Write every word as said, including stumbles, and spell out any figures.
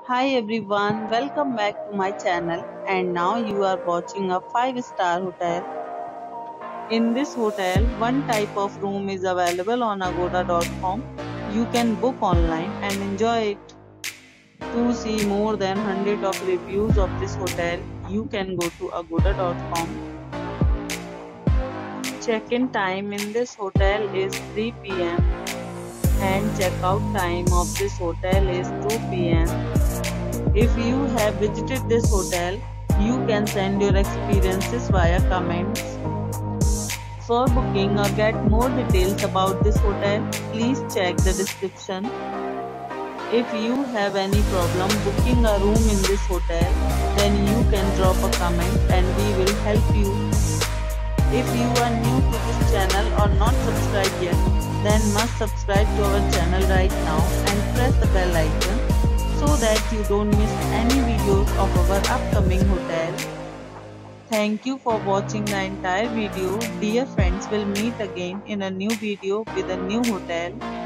Hi everyone, welcome back to my channel and now you are watching a five star hotel. In this hotel, one type of room is available on agoda dot com. You can book online and enjoy it. To see more than one hundred of reviews of this hotel, you can go to agoda dot com. Check-in time in this hotel is three p m and check-out time of this hotel is two p m If you have visited this hotel, you can send your experiences via comments. For booking or get more details about this hotel, please check the description. If you have any problem booking a room in this hotel, then you can drop a comment and we will help you. If you are new to this channel or not subscribed yet, then must subscribe to our channel right now and press the bell icon so that you don't miss any videos of our upcoming hotel. Thank you for watching the entire video. Dear friends, will meet again in a new video with a new hotel.